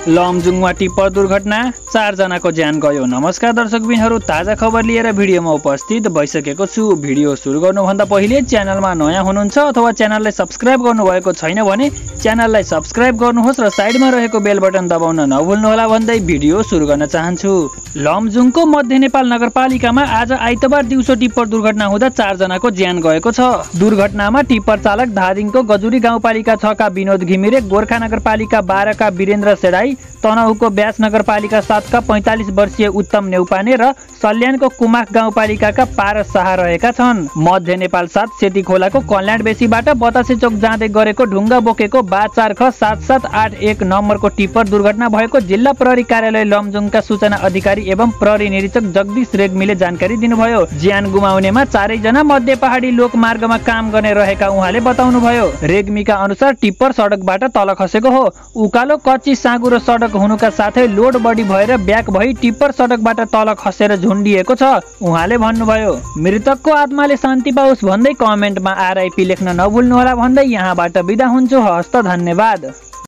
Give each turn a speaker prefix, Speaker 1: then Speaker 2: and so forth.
Speaker 1: लमजुङमा tipper दुर्घटना, 4 जनाको ज्यान गयो। नमस्कार दर्शकबिनहरू, ताजा खबर लिएर भिडियोमा उपस्थित भइसकेको छु। भिडियो सुरु गर्नुभन्दा पहिले च्यानलमा नयाँ हुनुहुन्छ अथवा च्यानललाई सब्स्क्राइब गर्नुभएको छैन भने च्यानललाई सब्स्क्राइब गर्नुहोस् र साइडमा रहेको बेल बटन दबाउन नभुल्नुहोला भन्दै भिडियो सुरु गर्न चाहन्छु। लमजुङको मध्य नेपाल नगरपालिकामा आज आइतबार दिउँसो टिप्पर दुर्घटना हुँदा 4 जनाको ज्यान गएको छ। दुर्घटनामा टिप्पर चालक धादिङको गजुरी गाउँपालिका 6 का विनोद घिमिरे, गोर्खा नगरपालिका 12 का वीरेन्द्र सेडाई, तनहुको ब्यास नगरपालिका 7 का 45 वर्षीय उत्तम नेउपाने र सल्यानको कुमाक गाउँपालिकाका पारस शाह रहेका छन्। मध्य नेपाल 7 सेती खोलाको कल्याण बेसीबाट बतासे चोक जाँदै गरेको ढुङ्गा बोकेको बा4ख 7781 नम्बरको टिप्पर दुर्घटना भएको जिल्ला प्रहरी कार्यालय लमजुङका सूचना अधिकारी एवं प्रहरी निरीक्षक जगदीश रेग्मीले जानकारी दिनुभयो। ज्यान गुमाउनेमा 4 जना मध्य पहाडी लोकमार्गमा काम गर्ने रहेका उहाँले बताउनुभयो। रेग्मीका अनुसार टिप्पर सडकबाट तल खसेको हो। उकालो कच्ची साँगुरो सडक हुनुका साथै लोड बढी भएर ब्याक भई टिप्पर सडकबाट तल खसेर झुन्डिएको छ उहाँले भन्नुभयो। मृतकको आत्माले शान्ति पाओस् भन्दै कमेन्टमा RIP लेख्न नभुल्नुहोला भन्दै यहाँबाट बिदा हुन्छु। हस्त, धन्यवाद।